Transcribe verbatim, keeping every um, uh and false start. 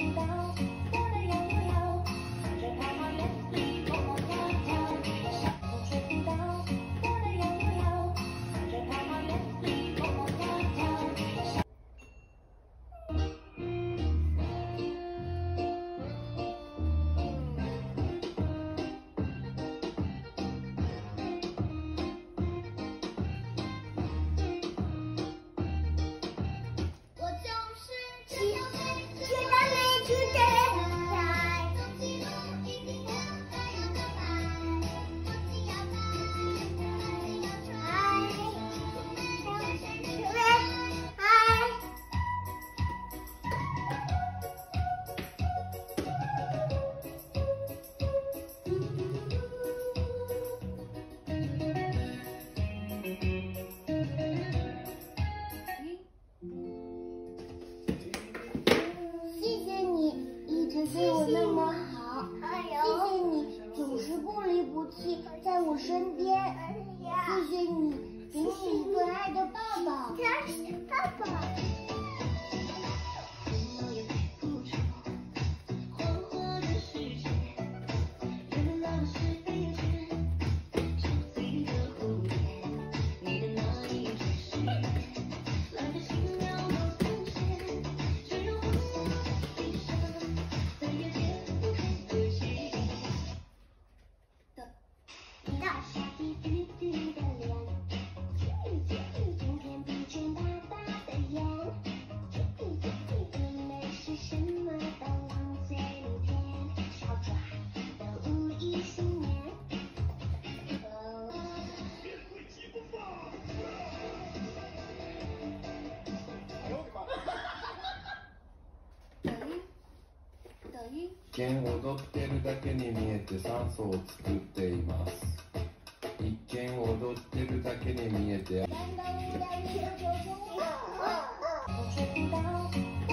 对我那么好，谢谢你总是不离不弃在我身边，谢谢你，给你一个爱的爸爸。爸爸。 一見踊ってるだけに見えて酸素を作っています。一見踊ってるだけに見えて。